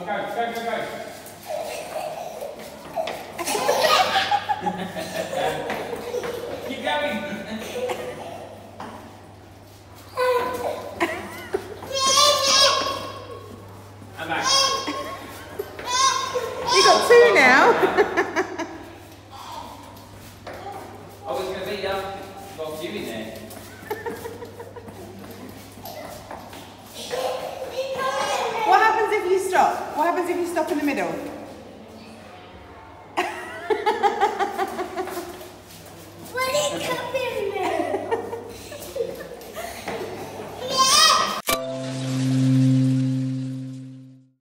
Keep going. I'm back. You got two now. Oh, it's going to be got a few in there. What happens if you stop? What happens if you stop in the middle?